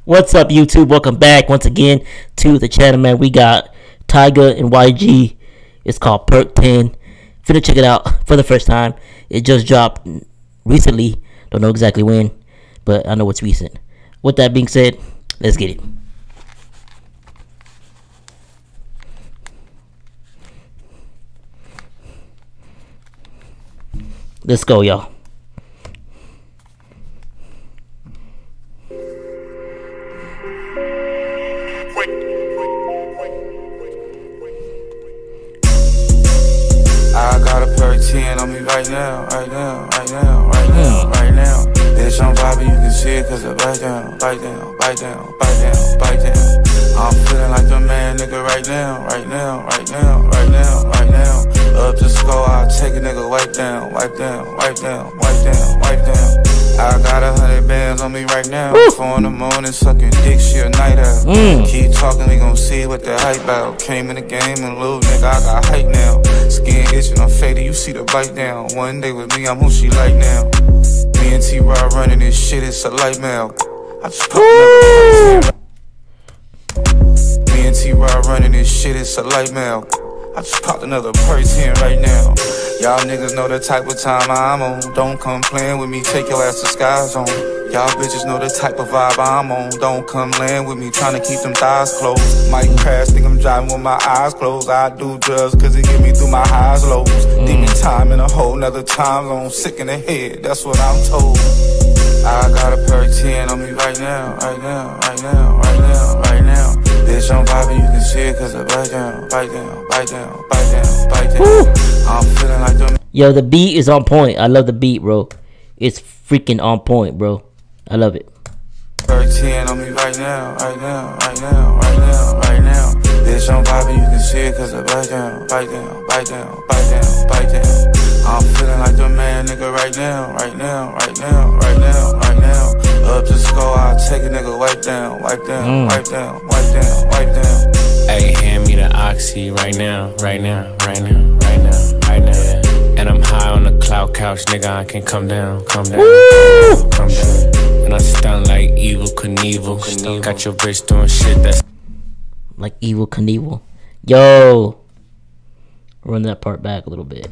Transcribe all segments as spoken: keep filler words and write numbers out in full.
What's up, YouTube? Welcome back once again to the channel, man. We got Tyga and Y G. It's called Perk ten. Finna check it out for the first time. It just dropped recently. Don't know exactly when, but I know it's recent. With that being said, let's get it. Let's go, y'all. I got a Perk ten on me right now, right now, right now, right now, right now. Bitch, I'm vibing, you can see it cause it bite down, bite down, bite down, bite down, bite down. I'm feeling like the man, nigga, right now, right now, right now, right now, right now. Up to score, I'll take a nigga, wipe down, wipe down, wipe down, wipe down, wipe down. I got a hundred bands on me right now. Woo. Four in the morning, sucking dick, she a night out. Mm. Keep talking, we gon' see what the hype out. Came in the game and little nigga, I got hype now. Skin itching, I'm faded, you see the bite down. One day with me, I'm who she like now. Me and T-Rod running this shit, it's a light mail. I just pop another Me and T-Rod running this shit, it's a light mail. I just popped another Perk ten right now. Y'all niggas know the type of time I'm on. Don't come playing with me, take your ass to Sky Zone. Y'all bitches know the type of vibe I'm on. Don't come land with me, trying to keep them thighs closed. Might crash, think I'm driving with my eyes closed. I do drugs cause it get me through my highs, lows. Mm. Demon time in a whole nother time zone. Sick in the head, that's what I'm told. I got a Perk ten on me right now, right now, right now, right now, right now. Bitch, I'm vibing, you can see it cause it bite down, bite down, bite down, bite down, bite down. Woo. I'm feeling like them. Yo, the beat is on point. I love the beat, bro. It's freaking on point, bro. I love it. Perk ten on me right now, right now, right now, right now, right now. Bitch, I'm vibing, you can see it cause it bite down, bite down, bite down, bite down, bite down. I'm feeling like the man, nigga, right now, right now, right now, right now, right now. Up to score, I'll take a nigga, wipe down, wipe down, mm. wipe down, wipe down, wipe down. Hey, hand me the oxy right now, right now, right now, right now, right now. And I'm high on the cloud couch, nigga, I can come down, come down, Woo! come down. And I stun like Evil Knievel. Knievel. Got your bitch doing shit that's like Evil Knievel. Yo, run that part back a little bit.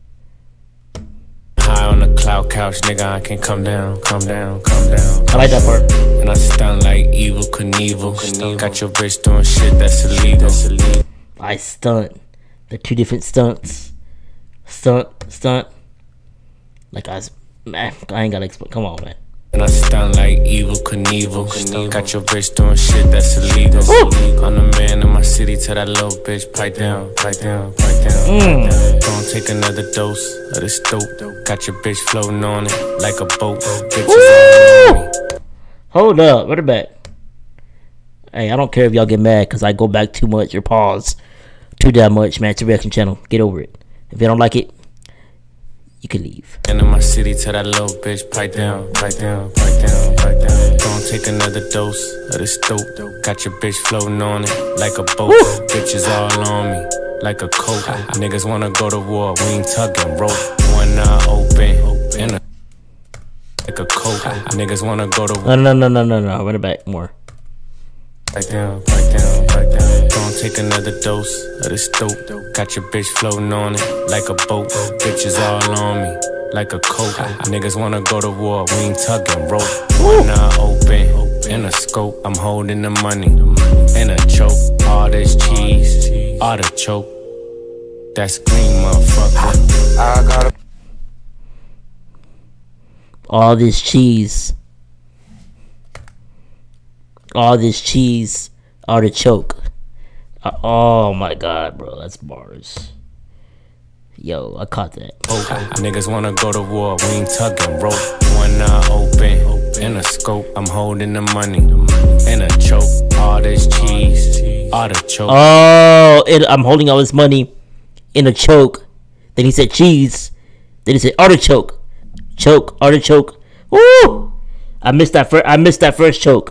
High on the cloud couch, nigga, I can come down, come down, come down. I like that part. And I stun like Evil Knievel. Knievel. Got your bitch doing shit that's illegal. That's illegal. I stunt. The two different stunts. Stunt, stunt. Like I, was, man, I ain't gotta explain. Come on, man. And I stun like Evil Knievel. Knievel. Got your bitch doing shit that's illegal. illegal. I'm the man in my city, tell that little bitch pipe down, pipe down, pipe down. Mm. down. Don't take another dose of this dope. Got your bitch floating on it like a boat. Bitches on me. Hold up, run it back. Hey, I don't care if y'all get mad because I go back too much or pause too damn much, man. It's a reaction channel. Get over it. If you don't like it, you can leave. And in my city, tell that little bitch pipe down, pipe down, pipe down, pipe down. Don't take another dose of this dope. Got your bitch floating on it like a boat. Woo! Bitches all on me like a coat. Niggas wanna go to war, we ain't tugging rope. One eye open and a like a coat. Niggas wanna go to war. No, no, no, no, no, no. Run it back more. Pipe down, pipe down, pipe down. Don't take another dose of this dope. Got your bitch floating on it like a boat. Bitches all on me like a coat. Niggas wanna go to war, we ain't tugging rope. One eye open in a scope. I'm holding the money in a choke. All this cheese, all the choke. That's green, motherfucker. I got a all this cheese. All this cheese, artichoke. Uh, oh my god, bro, that's bars. Yo, I caught that. Okay. Niggas wanna go to war, we ain't tugging rope. One eye open in a scope. I'm holding the money in a choke. All this cheese, artichoke. Oh, it, I'm holding all this money in a choke. Then he said cheese. Then he said artichoke. Choke, artichoke. Woo! I missed that first. I missed that first choke.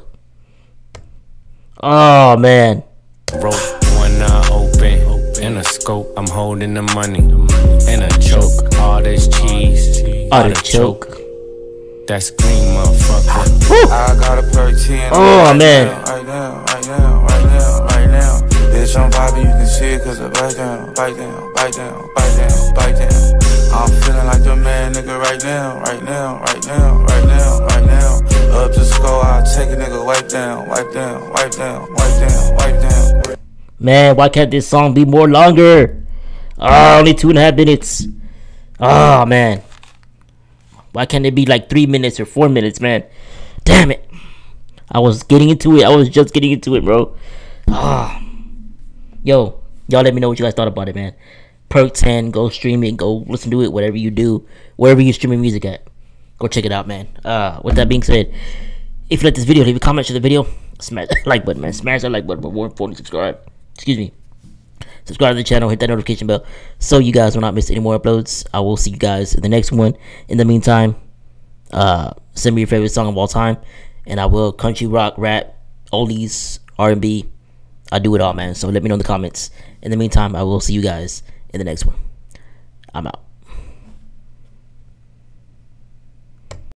Oh man. Rope, one eye open in a scope. I'm holding the money in a choke. All this cheese, artichoke. That's green, motherfucker. I got a perk ten. Oh right man. Now, right now, right now, right now, right now. Bitch, I'm poppin', you can see it cause I bite down, bite down, bite down, bite down, bite down. I'm feeling like the man, nigga, right now, right now, right now, right now, right now. Up to score, I'll take a nigga, wipe down, wipe down, wipe down, wipe down, wipe down. Man, why can't this song be more longer? Oh, only two and a half minutes. Oh man. Why can't it be like three minutes or four minutes, man? Damn it. I was getting into it. I was just getting into it, bro. Ah. Yo, y'all let me know what you guys thought about it, man. Perk ten, go stream it, go listen to it, whatever you do, wherever you streaming music at. Go check it out, man. Uh, with that being said, if you like this video, leave a comment to the video. Smash that like button, man. Smash that like button, but more importantly, subscribe. Excuse me. Subscribe to the channel, hit that notification bell so you guys will not miss any more uploads. I will see you guys in the next one. In the meantime, uh, send me your favorite song of all time, and I will country, rock, rap, oldies, R and B. I do it all, man. So let me know in the comments. In the meantime, I will see you guys in the next one. I'm out.